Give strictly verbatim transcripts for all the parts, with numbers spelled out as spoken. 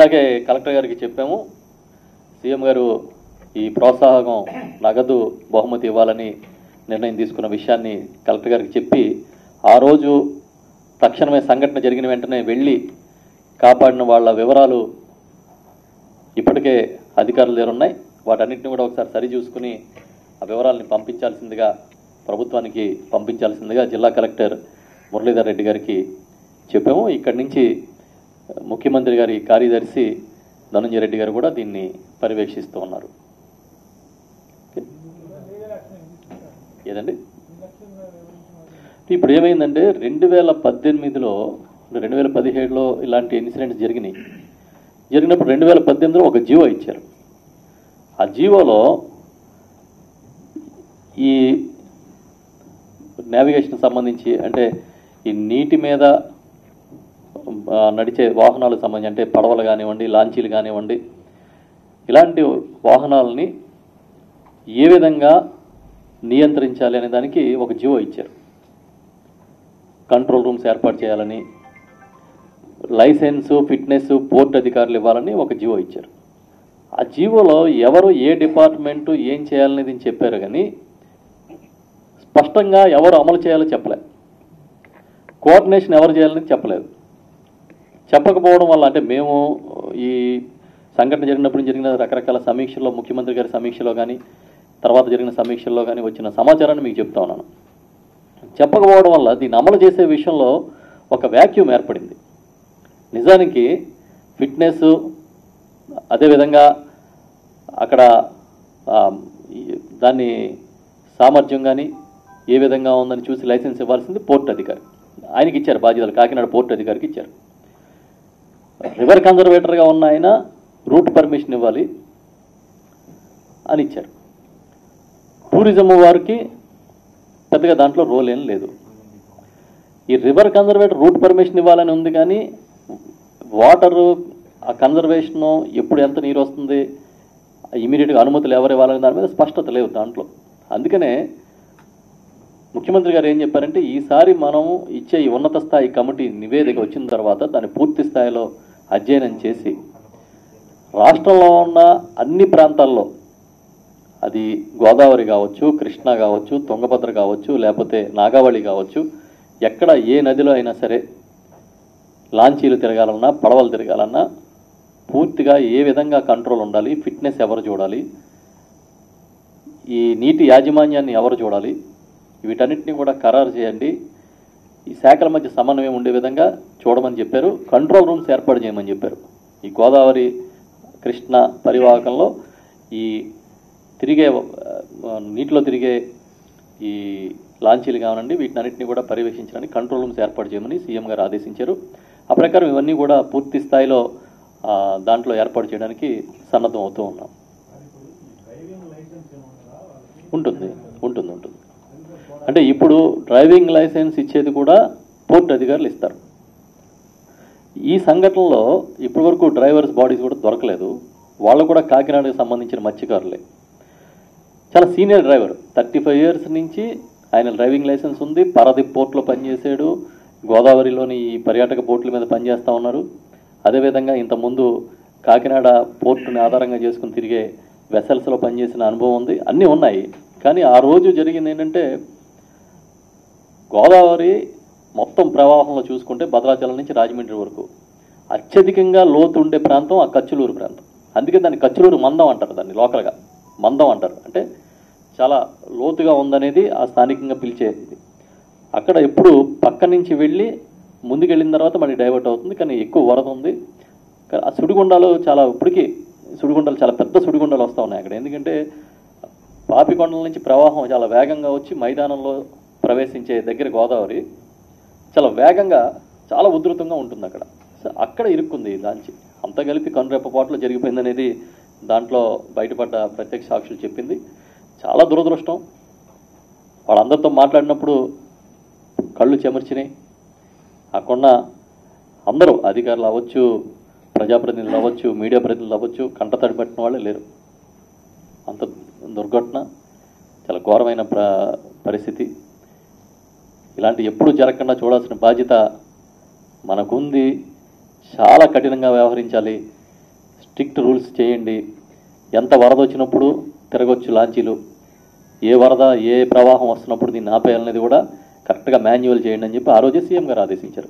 ఇందాకే కలెక్టర్ గారికి చెప్పాము, సీఎం గారు ఈ ప్రోత్సాహకం నగదు బహుమతి ఇవ్వాలని నిర్ణయం తీసుకున్న విషయాన్ని కలెక్టర్ గారికి చెప్పి ఆ రోజు తక్షణమే సంఘటన జరిగిన వెంటనే వెళ్ళి కాపాడిన వాళ్ళ వివరాలు ఇప్పటికే అధికారుల దగ్గర ఉన్నాయి. వాటన్నిటిని కూడా ఒకసారి సరి చూసుకుని ఆ వివరాలని పంపించాల్సిందిగా ప్రభుత్వానికి పంపించాల్సిందిగా జిల్లా కలెక్టర్ మురళీధర్ రెడ్డి గారికి చెప్పాము. ఇక్కడి నుంచి ముఖ్యమంత్రి గారి కార్యదర్శి ధనంజయ రెడ్డి గారు కూడా దీన్ని పర్యవేక్షిస్తూ ఉన్నారు. ఏదండి ఇప్పుడు ఏమైందంటే రెండు వేల పద్దెనిమిదిలో రెండు వేల పదిహేడులో ఇలాంటి ఇన్సిడెంట్స్ జరిగినాయి. జరిగినప్పుడు రెండు వేల పద్దెనిమిదిలో ఒక జీవో ఇచ్చారు. ఆ జీవోలో ఈ నావిగేషన్ సంబంధించి అంటే ఈ నీటి మీద నడిచే వాహనాలకు సంబంధించి అంటే పడవలు కానివ్వండి, లాంచీలు కానివ్వండి, ఇలాంటి వాహనాలని ఏ విధంగా నియంత్రించాలి అనే దానికి ఒక జీవో ఇచ్చారు. కంట్రోల్ రూమ్స్ ఏర్పాటు చేయాలని, లైసెన్సు ఫిట్నెస్ పోర్ట్ అధికారులు ఇవ్వాలని ఒక జీవో ఇచ్చారు. ఆ జీవోలో ఎవరు ఏ డిపార్ట్మెంటు ఏం చేయాలనేది చెప్పారు, కానీ స్పష్టంగా ఎవరు అమలు చేయాలో చెప్పలేదు. కోఆర్డినేషన్ ఎవరు చేయాలని చెప్పలేదు. చెప్పకపోవడం వల్ల అంటే మేము ఈ సంఘటన జరిగినప్పుడు జరిగిన రకరకాల సమీక్షల్లో, ముఖ్యమంత్రి గారి సమీక్షలో కానీ తర్వాత జరిగిన సమీక్షల్లో కానీ వచ్చిన సమాచారాన్ని మీకు చెప్తా ఉన్నాను. చెప్పకపోవడం వల్ల దీన్ని అమలు చేసే విషయంలో ఒక వ్యాక్యూమ్ ఏర్పడింది. నిజానికి ఫిట్నెస్ అదేవిధంగా అక్కడ దాన్ని సామర్థ్యం కానీ ఏ విధంగా ఉందని చూసి లైసెన్స్ ఇవ్వాల్సింది పోర్ట్ అధికారి. ఆయనకి ఇచ్చారు బాధ్యతలు, కాకినాడ పోర్ట్ అధికారికి ఇచ్చారు. రివర్ కన్జర్వేటర్గా ఉన్న ఆయన రూట్ పర్మిషన్ ఇవ్వాలి అని ఇచ్చారు. టూరిజం వారికి పెద్దగా దాంట్లో రోల్ ఏం లేదు. ఈ రివర్ కన్జర్వేటర్ రూట్ పర్మిషన్ ఇవ్వాలని ఉంది, కానీ వాటరు ఆ కన్జర్వేషను ఎప్పుడు ఎంత నీరు వస్తుంది, ఇమీడియట్గా అనుమతులు ఎవరు ఇవ్వాలని దాని మీద స్పష్టత లేవు దాంట్లో. అందుకనే ముఖ్యమంత్రి గారు ఏం చెప్పారంటే ఈసారి మనం ఇచ్చే ఈ ఉన్నత స్థాయి కమిటీ నివేదిక వచ్చిన తర్వాత దాన్ని పూర్తి స్థాయిలో అధ్యయనం చేసి రాష్ట్రంలో ఉన్న అన్ని ప్రాంతాల్లో, అది గోదావరి కావచ్చు, కృష్ణా కావచ్చు, తుంగభద్ర కావచ్చు, లేకపోతే నాగావళి కావచ్చు, ఎక్కడ ఏ నదిలో అయినా సరే లాంచీలు తిరగాలన్నా పడవలు తిరగాలన్నా పూర్తిగా ఏ విధంగా కంట్రోల్ ఉండాలి, ఫిట్నెస్ ఎవరు చూడాలి, ఈ నీటి యాజమాన్యాన్ని ఎవరు చూడాలి, వీటన్నిటిని కూడా ఖరారు చేయండి. ఈ శాఖల మధ్య సమన్వయం ఉండే విధంగా చూడమని చెప్పారు. కంట్రోల్ రూమ్స్ ఏర్పాటు చేయమని చెప్పారు. ఈ గోదావరి కృష్ణ పరివాహకంలో ఈ తిరిగే నీటిలో తిరిగే ఈ లాంచీలు కావనండి వీటిని అన్నింటినీ కూడా పర్యవేక్షించడానికి కంట్రోల్ రూమ్స్ ఏర్పాటు చేయమని సీఎం గారు ఆదేశించారు. ఆ ప్రకారం ఇవన్నీ కూడా పూర్తి స్థాయిలో దాంట్లో ఏర్పాటు చేయడానికి సన్నద్ధం అవుతూ ఉన్నాం. ఉంటుంది ఉంటుంది ఉంటుంది అంటే ఇప్పుడు డ్రైవింగ్ లైసెన్స్ ఇచ్చేది కూడా పోర్ట్ అధికారులు ఇస్తారు. ఈ సంఘటనలో ఇప్పటి వరకు డ్రైవర్స్ బాడీస్ కూడా దొరకలేదు. వాళ్ళు కూడా కాకినాడకు సంబంధించిన మత్స్యకారులే. చాలా senior driver, thirty five years నుంచి ఆయన డ్రైవింగ్ లైసెన్స్ ఉంది. పారాదీప్ పోర్ట్లో పనిచేసాడు. గోదావరిలోని ఈ పర్యాటక పోర్టుల మీద పనిచేస్తూ ఉన్నారు. అదేవిధంగా ఇంతకుముందు కాకినాడ పోర్టుని ఆధారంగా చేసుకుని తిరిగే వెసల్స్లో పనిచేసిన అనుభవం ఉంది. అన్నీ ఉన్నాయి. కానీ ఆ రోజు జరిగింది ఏంటంటే గోదావరి మొత్తం ప్రవాహంలో చూసుకుంటే భద్రాచలం నుంచి రాజమండ్రి వరకు అత్యధికంగా లోతు ఉండే ప్రాంతం ఆ కచ్చులూరు ప్రాంతం. అందుకే దాన్ని కచ్చులూరు మందం అంటారు. దాన్ని లోకల్గా మందం అంటారు. అంటే చాలా లోతుగా ఉందనేది ఆ స్థానికంగా పిలిచేది. అక్కడ ఎప్పుడు పక్క నుంచి వెళ్ళి ముందుకెళ్ళిన తర్వాత మళ్ళీ డైవర్ట్ అవుతుంది. కానీ ఎక్కువ వరద ఉంది. ఆ సుడిగుండాలు చాలా ఇప్పటికీ సుడిగుండాలు చాలా పెద్ద సుడిగుండాలు వస్తూ ఉన్నాయి అక్కడ. ఎందుకంటే పాపికొండల నుంచి ప్రవాహం చాలా వేగంగా వచ్చి మైదానంలో ప్రవేశించే దగ్గర గోదావరి చాలా వేగంగా చాలా ఉధృతంగా ఉంటుంది అక్కడ. అక్కడ ఇరుక్కుంది దాంచి. అంతా కలిపి కనురెప్పపాట్లో జరిగిపోయిందనేది దాంట్లో బయటపడ్డ ప్రత్యక్ష సాక్షులు చెప్పింది. చాలా దురదృష్టం. వాళ్ళందరితో మాట్లాడినప్పుడు కళ్ళు చెమర్చినాయి. అక్కడ అందరూ అధికారులు అవ్వచ్చు, ప్రజాప్రతినిధులు అవ్వచ్చు, మీడియా ప్రతినిధులు అవ్వచ్చు, కంటతడి పట్టిన వాళ్ళే లేరు. అంత దుర్ఘటన, చాలా ఘోరమైన ప్ర పరిస్థితి. ఇలాంటి ఎప్పుడు జరగకుండా చూడాల్సిన బాధ్యత మనకుంది. చాలా కఠినంగా వ్యవహరించాలి. స్ట్రిక్ట్ రూల్స్ చేయండి, ఎంత వరద వచ్చినప్పుడు తిరగొచ్చు లాంచీలు, ఏ వరద ఏ ప్రవాహం వస్తున్నప్పుడు దీన్ని ఆపేయాలనేది కూడా కరెక్ట్గా మాన్యువల్ చేయండి అని చెప్పి ఆ రోజే సీఎం గారు ఆదేశించారు.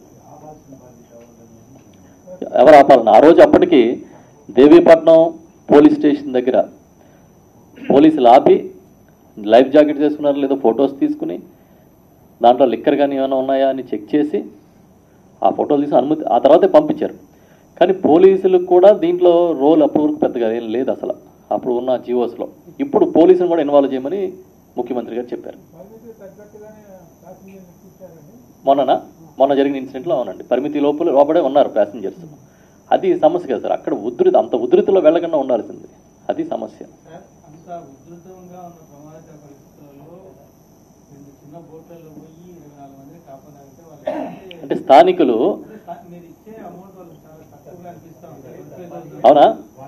ఎవరు ఆపాలని ఆ రోజు అప్పటికి దేవీపట్నం పోలీస్ స్టేషన్ దగ్గర పోలీసులు ఆపి లైఫ్ జాకెట్ చేసుకున్నారు లేదో ఫొటోస్ తీసుకుని దాంట్లో లిక్కర్ కానీ ఏమైనా ఉన్నాయా అని చెక్ చేసి ఆ ఫోటోలు తీసి అనుమతి ఆ తర్వాతే పంపించారు. కానీ పోలీసులకు కూడా దీంట్లో రోల్ అప్పటి వరకు పెద్దగా ఏం లేదు అసలు అప్పుడు ఉన్న జీవోస్లో. ఇప్పుడు పోలీసులు కూడా ఇన్వాల్వ్ చేయమని ముఖ్యమంత్రి గారు చెప్పారు. మొన్న మొన్న జరిగిన ఇన్సిడెంట్లో అవునండి, పరిమితి లోపల లోపడే ఉన్నారు ప్యాసింజర్స్. అది సమస్య కదా సార్, అక్కడ ఉధృతి అంత ఉధృతిలో వెళ్ళకుండా ఉండాల్సింది, అది సమస్య. అంటే స్థానికులు అవునా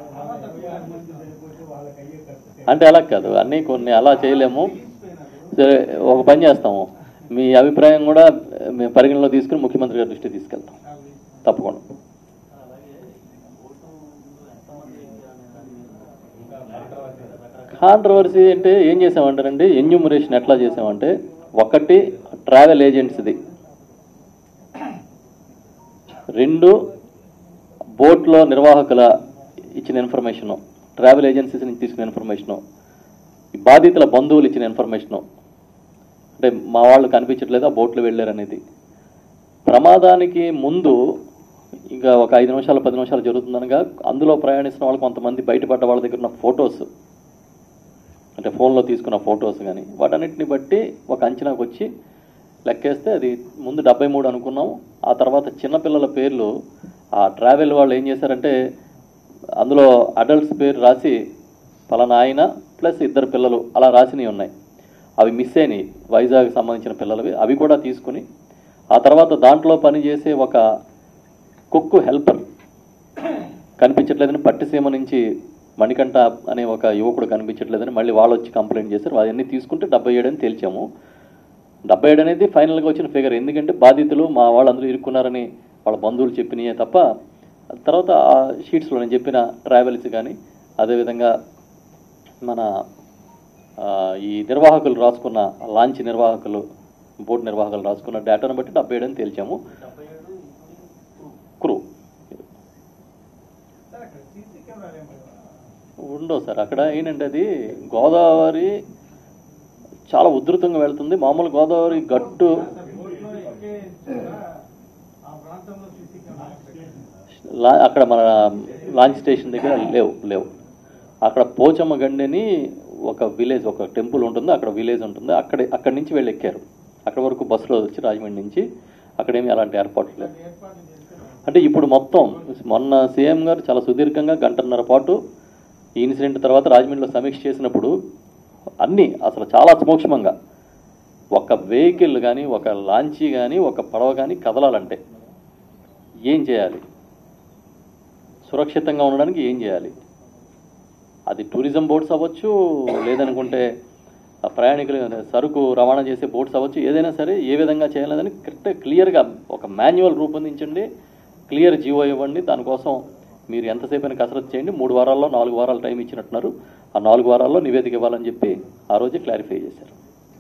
అంటే అలా కాదు, అన్నీ కొన్ని అలా చేయలేము. సరే ఒక పని చేస్తాము, మీ అభిప్రాయం కూడా మేము పరిగణలో తీసుకుని ముఖ్యమంత్రి గారి దృష్టికి తీసుకెళ్తాం తప్పకుండా. కాంట్రవర్సీ అంటే ఏం చేసామంటారండి, ఎన్యూమరేషన్ ఎట్లా చేసామంటే ఒకటి ట్రావెల్ ఏజెంట్స్ది, రెండు బోట్లో నిర్వాహకుల ఇచ్చిన ఇన్ఫర్మేషను, ట్రావెల్ ఏజెన్సీస్ నుంచి తీసుకున్న ఇన్ఫర్మేషను, బాధితుల బంధువులు ఇచ్చిన ఇన్ఫర్మేషను, అంటే మా వాళ్ళు కనిపించట్లేదు ఆ బోట్లు వెళ్ళారనేది. ప్రమాదానికి ముందు ఇంకా ఒక ఐదు నిమిషాలు పది నిమిషాలు జరుగుతుందనగా అందులో ప్రయాణిస్తున్న వాళ్ళు కొంతమంది బయటపడ్డ వాళ్ళ దగ్గర ఉన్న ఫొటోస్, అంటే ఫోన్లో తీసుకున్న ఫొటోస్ కానీ వాటన్నిటిని బట్టి ఒక అంచనాకు వచ్చి లెక్కేస్తే అది ముందు డెబ్బై మూడు అనుకున్నాం. ఆ తర్వాత చిన్నపిల్లల పేర్లు ఆ ట్రావెల్ వాళ్ళు ఏం చేశారంటే అందులో అడల్ట్స్ పేరు రాసి పలానా ఆయన ప్లస్ ఇద్దరు పిల్లలు అలా రాసినవి ఉన్నాయి, అవి మిస్ అయినాయి వైజాగ్ సంబంధించిన పిల్లలవి, అవి కూడా తీసుకుని ఆ తర్వాత దాంట్లో పనిచేసే ఒక కుక్ హెల్పర్ కనిపించట్లేదని పట్టిసీమ నుంచి మణికంఠ అనే ఒక యువకుడు కనిపించట్లేదని మళ్ళీ వాళ్ళు వచ్చి కంప్లైంట్ చేశారు. అవన్నీ తీసుకుంటే డెబ్బై ఏడు అని తేల్చాము. డెబ్బై ఏడు అనేది ఫైనల్గా వచ్చిన ఫిగర్, ఎందుకంటే బాధితులు మా వాళ్ళందరూ ఇరుక్కున్నారని వాళ్ళ బంధువులు చెప్పినాయే తప్ప తర్వాత ఆ షీట్స్లో నేను చెప్పిన ట్రావెల్స్ కానీ అదేవిధంగా మన ఈ నిర్వాహకులు రాసుకున్న లాంచ్ నిర్వాహకులు బోట్ నిర్వాహకులు రాసుకున్న డేటాను బట్టి డెబ్బై ఏడు అని తేల్చాము. క్రూ ఉండవు సార్, అక్కడ ఏంటంటే అది గోదావరి చాలా ఉధృతంగా వెళ్తుంది, మామూలు గోదావరి గట్టు అక్కడ మన లాంచ్ స్టేషన్ దగ్గర లేవు లేవు అక్కడ పోచమ్మ గండిని ఒక విలేజ్ ఒక టెంపుల్ ఉంటుంది, అక్కడ విలేజ్ ఉంటుంది, అక్కడ అక్కడి నుంచి వెళ్ళి ఎక్కారు. అక్కడ వరకు బస్సులో వచ్చి రాజమండ్రి నుంచి అక్కడేమి అలాంటి ఏర్పాట్లు లేవు. అంటే ఇప్పుడు మొత్తం మొన్న సీఎం గారు చాలా సుదీర్ఘంగా గంటన్నర పాటు ఈ ఇన్సిడెంట్ తర్వాత రాజమండ్రిలో సమీక్ష చేసినప్పుడు అన్నీ అసలు చాలా సూక్ష్మంగా ఒక వెహికల్ కానీ ఒక లాంచీ కానీ ఒక పడవ కానీ కదలాలంటే ఏం చేయాలి, సురక్షితంగా ఉండడానికి ఏం చేయాలి, అది టూరిజం బోట్స్ అవ్వచ్చు లేదనుకుంటే ప్రయాణికులు సరుకు రవాణా చేసే బోట్స్ అవ్వచ్చు, ఏదైనా సరే ఏ విధంగా చేయాలని కరెక్ట్ క్లియర్గా ఒక మాన్యువల్ రూపొందించండి, క్లియర్ జీవో ఇవ్వండి. దానికోసం మీరు ఎంతసేపు అయినా కసరత్తు చేయండి. మూడు వారాల్లో నాలుగు వారాలు టైం ఇచ్చినట్టున్నారు, ఆ నాలుగు వారాల్లో నివేదిక ఇవ్వాలని చెప్పి ఆ రోజే క్లారిఫై చేశారు.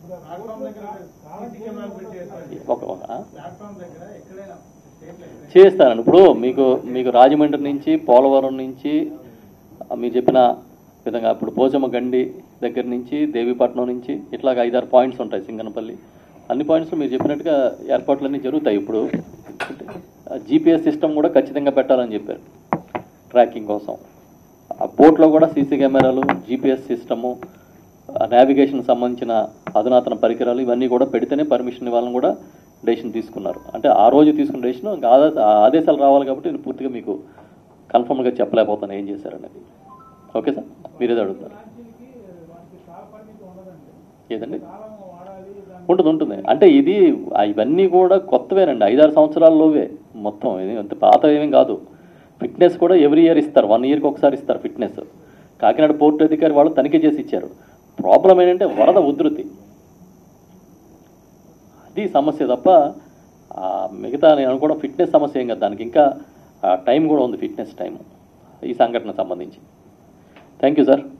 చేస్తానండి. ఇప్పుడు మీకు మీకు రాజమండ్రి నుంచి పోలవరం నుంచి మీరు చెప్పిన విధంగా ఇప్పుడు పోచమ్మ గండి దగ్గర నుంచి దేవీపట్నం నుంచి ఇట్లాగ ఐదారు పాయింట్స్ ఉంటాయి, సింగనపల్లి అన్ని పాయింట్స్లో మీరు చెప్పినట్టుగా ఏర్పాట్లన్నీ జరుగుతాయి. ఇప్పుడు జీపీఎస్ సిస్టమ్ కూడా ఖచ్చితంగా పెట్టాలని చెప్పారు ట్రాకింగ్ కోసం. ఆ బోట్లో కూడా సీసీ కెమెరాలు, జీపీఎస్ సిస్టము, నావిగేషన్ సంబంధించిన అధునాతన పరికరాలు ఇవన్నీ కూడా పెడితేనే పర్మిషన్ ఇవ్వాలని కూడా డెసిషన్ తీసుకున్నారు. అంటే ఆ రోజు తీసుకున్న డెసిషన్ ఇంకా ఆదేశాలు రావాలి కాబట్టి నేను పూర్తిగా మీకు కన్ఫర్మ్గా చెప్పలేకపోతాను ఏం చేశారనేది. ఓకే సార్, మీరేదో అడుగుతారు ఏదండి? ఉంటుంది ఉంటుంది అంటే ఇది ఇవన్నీ కూడా కొత్తవేనండి, ఐదారు సంవత్సరాల్లోవే మొత్తం, ఇది అంత పాత ఏమీ కాదు. ఫిట్నెస్ కూడా ఎవ్రీ ఇయర్ ఇస్తారు, వన్ ఇయర్కి ఒకసారి ఇస్తారు ఫిట్నెస్. కాకినాడ పోర్టు అధికారి వాళ్ళు తనిఖీ చేసి ఇచ్చారు. ప్రాబ్లం ఏంటంటే వరద ఉధృతి, అది సమస్య తప్ప మిగతా నేను అనుకోవడం ఫిట్నెస్ సమస్య ఏం కదా, దానికి ఇంకా టైం కూడా ఉంది, ఫిట్నెస్ టైం ఈ సంఘటన సంబంధించి. Thank you sir.